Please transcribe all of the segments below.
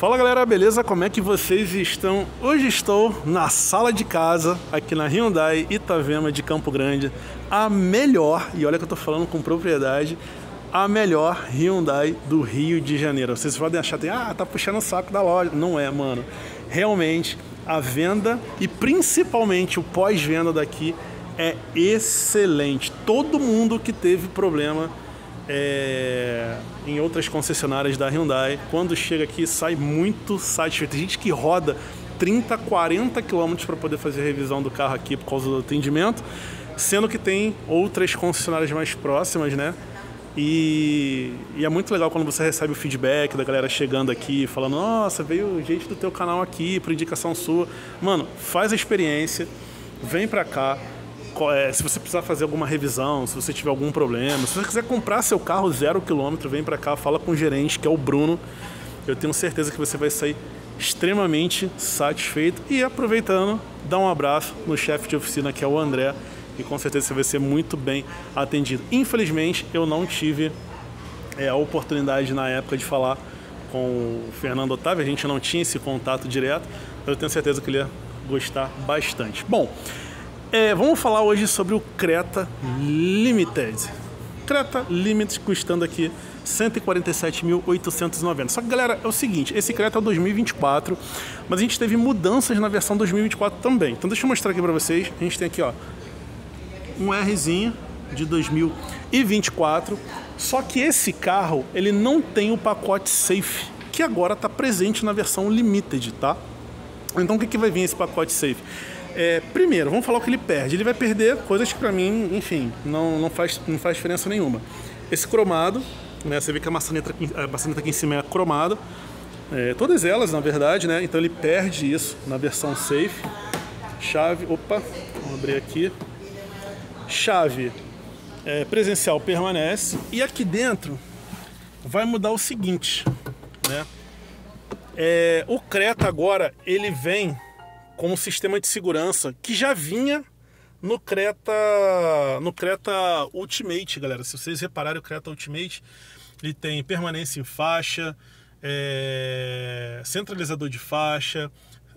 Fala galera, beleza? Como é que vocês estão? Hoje estou na sala de casa, aqui na Hyundai Itavema de Campo Grande, a melhor, e olha que eu tô falando com propriedade, a melhor Hyundai do Rio de Janeiro. Vocês podem achar, tá puxando o saco da loja. Não é, mano. Realmente, a venda e principalmente o pós-venda daqui é excelente. Todo mundo que teve problema em outras concessionárias da Hyundai, quando chega aqui sai muito satisfeito. Tem gente que roda 30, 40 km para poder fazer a revisão do carro aqui por causa do atendimento, sendo que tem outras concessionárias mais próximas, né? E é muito legal quando você recebe o feedback da galera chegando aqui, falando: nossa, veio gente do teu canal aqui, por indicação sua. Mano, faz a experiência, vem pra cá. Se você precisar fazer alguma revisão, se você tiver algum problema, se você quiser comprar seu carro 0 km, vem pra cá, fala com o gerente, que é o Bruno. Eu tenho certeza que você vai sair extremamente satisfeito. E aproveitando, dá um abraço no chefe de oficina, que é o André, e com certeza você vai ser muito bem atendido. Infelizmente, eu não tive a oportunidade na época de falar com o Fernando Otávio, a gente não tinha esse contato direto, eu tenho certeza que ele ia gostar bastante. Bom, vamos falar hoje sobre o Creta Limited. Creta Limited custando aqui R$ 147.890. Só que, galera, é o seguinte, esse Creta é 2024, mas a gente teve mudanças na versão 2024 também. Então deixa eu mostrar aqui para vocês. A gente tem aqui, ó, um Rzinho de 2024, só que esse carro ele não tem o pacote Safe, que agora está presente na versão Limited, tá? Então o que vai vir esse pacote Safe? Primeiro, vamos falar o que ele perde. Ele vai perder coisas que pra mim, enfim, não faz diferença nenhuma. Esse cromado, né? Você vê que a maçaneta aqui em cima é cromada, todas elas, na verdade, né? Então ele perde isso na versão Safe. Chave, opa, vamos abrir aqui. Chave presencial permanece, e aqui dentro vai mudar o seguinte, né? O Creta agora ele vem com um sistema de segurança que já vinha no Creta Ultimate, galera. Se vocês repararem, o Creta Ultimate ele tem permanência em faixa, centralizador de faixa,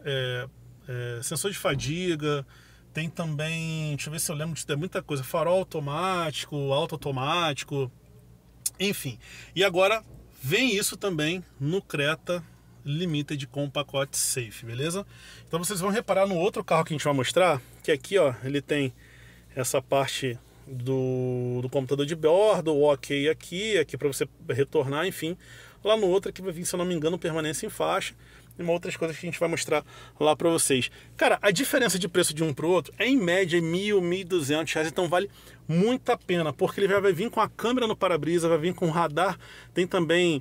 sensor de fadiga. Tem também, deixa eu ver se eu lembro de muita coisa, farol automático, auto automático, enfim. E agora vem isso também no Creta Limited com o pacote Safe, beleza? Então vocês vão reparar no outro carro que a gente vai mostrar, que aqui, ó, ele tem essa parte do computador de bordo, o OK aqui para você retornar, enfim. Lá no outro aqui vai vir, se eu não me engano, permanência em faixa e uma outras coisas que a gente vai mostrar lá para vocês. Cara, a diferença de preço de um para o outro é em média R$1.000, R$1.200, então vale muito a pena, porque ele vai vir com a câmera no para-brisa, vai vir com radar, tem também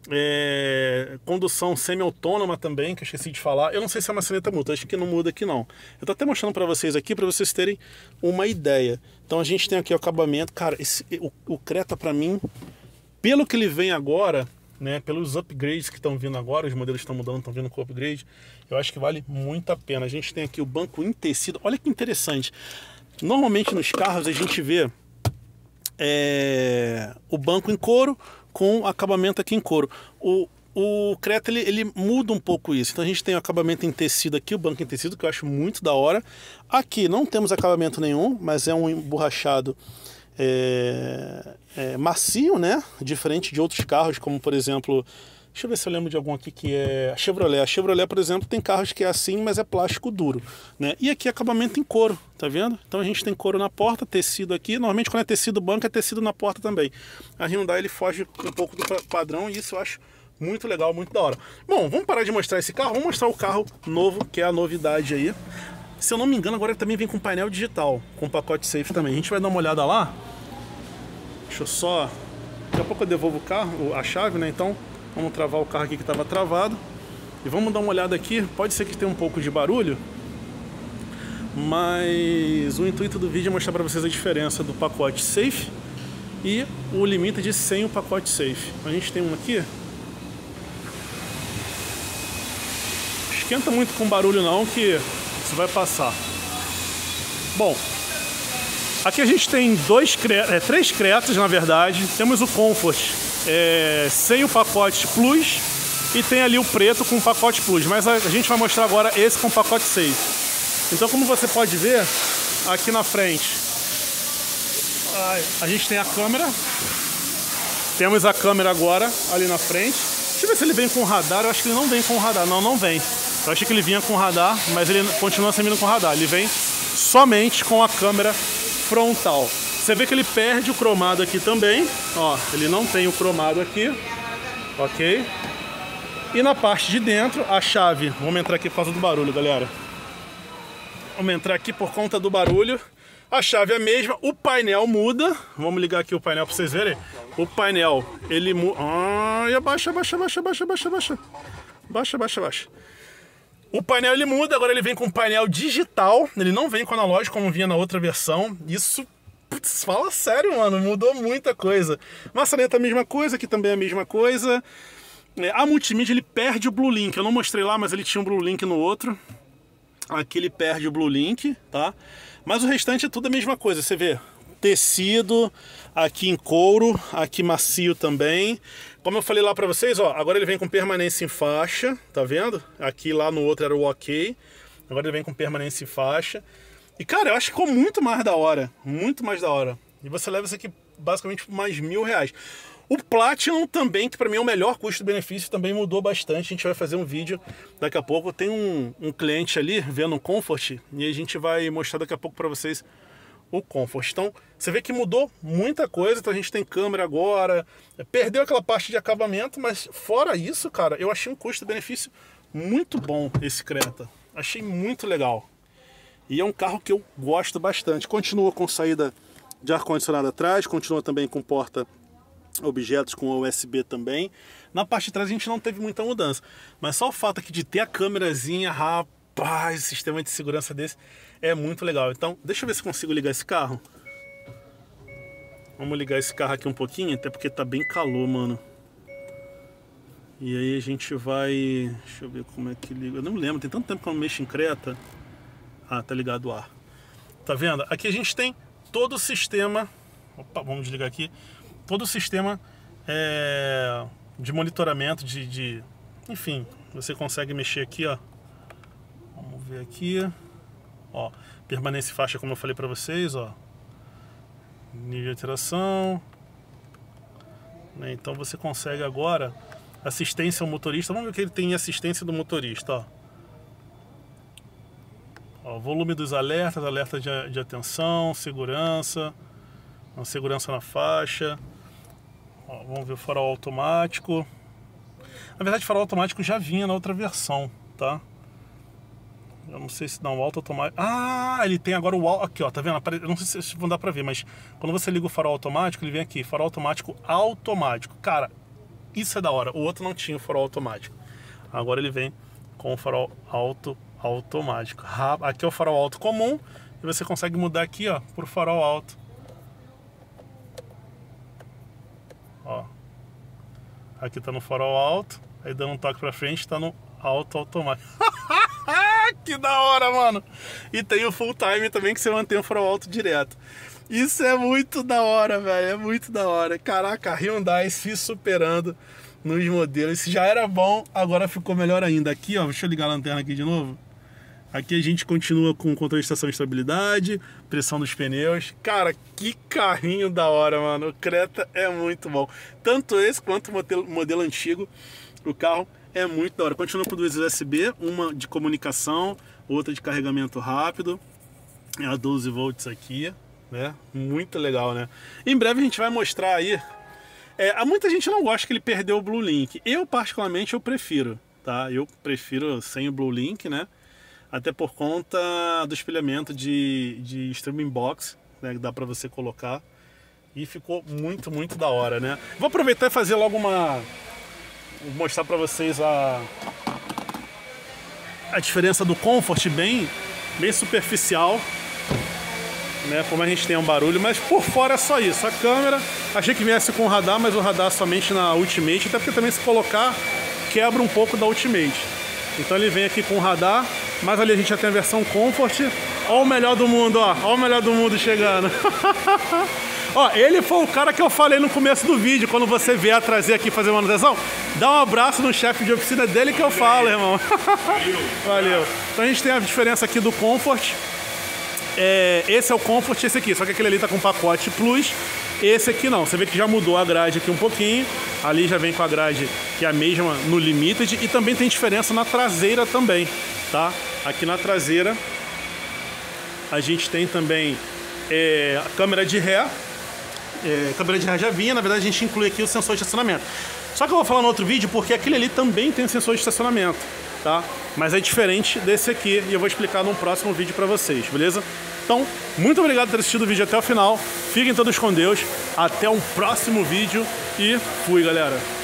condução semi-autônoma também, que eu esqueci de falar. Eu não sei se a maçaneta muda, acho que não muda aqui não. Eu tô até mostrando para vocês aqui, para vocês terem uma ideia. Então a gente tem aqui o acabamento. Cara, o Creta para mim, pelo que ele vem agora, né, pelos upgrades que estão vindo agora, os modelos estão mudando, estão vindo com upgrade, eu acho que vale muito a pena. A gente tem aqui o banco em tecido, olha que interessante. Normalmente nos carros a gente vê o banco em couro com acabamento aqui em couro. O Creta ele muda um pouco isso. Então a gente tem o acabamento em tecido aqui, o banco em tecido, que eu acho muito da hora. Aqui não temos acabamento nenhum, mas é um emborrachado macio, né? Diferente de outros carros, como por exemplo, deixa eu ver se eu lembro de algum aqui que é a Chevrolet. A Chevrolet, por exemplo, tem carros que é assim, mas é plástico duro, né? E aqui é acabamento em couro, tá vendo? Então a gente tem couro na porta, tecido aqui. Normalmente quando é tecido banco, é tecido na porta também. A Hyundai ele foge um pouco do padrão e isso eu acho muito legal, muito da hora. Bom, vamos parar de mostrar esse carro, vamos mostrar o carro novo, que é a novidade aí. Se eu não me engano, agora ele também vem com painel digital, com pacote Safe também. A gente vai dar uma olhada lá. Deixa eu só... Daqui a pouco eu devolvo o carro, a chave, né? Então vamos travar o carro aqui que estava travado. E vamos dar uma olhada aqui. Pode ser que tenha um pouco de barulho, mas o intuito do vídeo é mostrar para vocês a diferença do pacote Safe e o Limited sem o pacote Safe. A gente tem um aqui. Esquenta muito com barulho não, que isso vai passar. Bom, aqui a gente tem três Cretas, na verdade. Temos o Comfort sem o pacote Plus E tem ali o preto com o pacote Plus, mas a gente vai mostrar agora esse com o pacote 6. Então, como você pode ver, aqui na frente, a gente tem a câmera. Temos a câmera agora, ali na frente. Deixa eu ver se ele vem com radar. Eu acho que ele não vem com radar. Não, não vem. Eu achei que ele vinha com radar, mas ele continua sem vindo com radar. Ele vem somente com a câmera frontal. Você vê que ele perde o cromado aqui também. Ó, ele não tem o cromado aqui. Ok? E na parte de dentro, a chave... Vamos entrar aqui por causa do barulho, galera. Vamos entrar aqui por conta do barulho. A chave é a mesma, o painel muda. Vamos ligar aqui o painel para vocês verem. O painel, ele muda... Ai, abaixa. Baixa. O painel, ele muda, agora ele vem com painel digital. Ele não vem com analógico, como vinha na outra versão. Isso... Putz, fala sério, mano, mudou muita coisa. Maçaneta a mesma coisa, aqui também é a mesma coisa. A multimídia, ele perde o Blue Link. Eu não mostrei lá, mas ele tinha um Blue Link no outro. Aqui ele perde o Blue Link, tá? Mas o restante é tudo a mesma coisa. Você vê tecido, aqui em couro, aqui macio também. Como eu falei lá pra vocês, ó, agora ele vem com permanência em faixa, tá vendo? Aqui lá no outro era o ok. Agora ele vem com permanência em faixa. E, cara, eu acho que ficou muito mais da hora. Muito mais da hora. E você leva isso aqui basicamente por mais R$1.000. O Platinum também, que para mim é o melhor custo-benefício, também mudou bastante. A gente vai fazer um vídeo daqui a pouco. Tem um cliente ali vendo um Comfort e a gente vai mostrar daqui a pouco para vocês o Comfort. Então, você vê que mudou muita coisa. Então a gente tem câmera agora, perdeu aquela parte de acabamento, mas fora isso, cara, eu achei um custo-benefício muito bom esse Creta. Achei muito legal. E é um carro que eu gosto bastante. Continua com saída de ar-condicionado atrás, continua também com porta objetos com USB também. Na parte de trás a gente não teve muita mudança, mas só o fato aqui de ter a câmerazinha, rapaz, o sistema de segurança desse é muito legal. Então, deixa eu ver se consigo ligar esse carro. Vamos ligar esse carro aqui um pouquinho, até porque tá bem calor, mano. E aí a gente vai... Deixa eu ver como é que liga. Eu não lembro, tem tanto tempo que eu não mexo em Creta. Ah, tá ligado o ar. Tá vendo? Aqui a gente tem todo o sistema... Opa, vamos desligar aqui. Todo o sistema de monitoramento, enfim, você consegue mexer aqui, ó. Vamos ver aqui. Ó, permanência e faixa, como eu falei pra vocês, ó. Nível de alteração. Né? Então você consegue agora assistência ao motorista. Vamos ver o que ele tem em assistência do motorista, ó. Ó, volume dos alertas, alerta de atenção, segurança, segurança na faixa. Ó, vamos ver o farol automático. Na verdade, o farol automático já vinha na outra versão, tá? Eu não sei se dá um auto automático. Ah, ele tem agora o aqui, ó, tá vendo? Eu não sei se vão dar pra ver, mas quando você liga o farol automático, ele vem aqui, farol automático automático. Cara, isso é da hora. O outro não tinha o farol automático. Agora ele vem com o farol automático. Aqui é o farol alto comum e você consegue mudar aqui, ó, pro farol alto. Ó. Aqui tá no farol alto, aí dando um toque pra frente, tá no alto automático. Que da hora, mano! E tem o full time também, que você mantém o farol alto direto. Isso é muito da hora, velho. É muito da hora. Caraca, a Hyundai se superando nos modelos. Isso já era bom, agora ficou melhor ainda. Aqui, ó, deixa eu ligar a lanterna aqui de novo. Aqui a gente continua com controle de estação de estabilidade, pressão dos pneus. Cara, que carrinho da hora, mano. O Creta é muito bom. Tanto esse quanto o modelo antigo. O carro é muito da hora. Continua com duas USB, uma de comunicação, outra de carregamento rápido. É a 12 volts aqui, né? Muito legal, né? Em breve a gente vai mostrar aí. Muita gente não gosta que ele perdeu o Blue Link. Eu, particularmente, eu prefiro, tá? Eu prefiro sem o Blue Link, né? Até por conta do espelhamento de streaming box, né, que dá pra você colocar. E ficou muito, muito da hora, né? Vou aproveitar e fazer logo vou mostrar pra vocês a diferença do Comfort bem superficial, né? Como a gente tem um barulho, mas por fora é só isso. A câmera, achei que viesse com radar, mas o radar somente na Ultimate, até porque também se colocar, quebra um pouco da Ultimate. Então ele vem aqui com radar, mas ali a gente já tem a versão Comfort. Ó o melhor do mundo, ó. Ó o melhor do mundo chegando. Ó, ele foi o cara que eu falei no começo do vídeo, quando você vier trazer aqui fazer manutenção. Dá um abraço no chefe de oficina dele que eu falo, irmão. Valeu. Então a gente tem a diferença aqui do Comfort. Esse é o Comfort, esse aqui. Só que aquele ali tá com pacote Plus. Esse aqui não. Você vê que já mudou a grade aqui um pouquinho. Ali já vem com a grade que é a mesma no Limited. E também tem diferença na traseira também, tá? Aqui na traseira a gente tem também a câmera de ré. Câmera de ré já vinha. Na verdade a gente inclui aqui o sensor de estacionamento. Só que eu vou falar no outro vídeo porque aquele ali também tem sensor de estacionamento, tá? Mas é diferente desse aqui e eu vou explicar num próximo vídeo pra vocês, beleza? Então, muito obrigado por ter assistido o vídeo até o final. Fiquem todos com Deus. Até um próximo vídeo e fui, galera!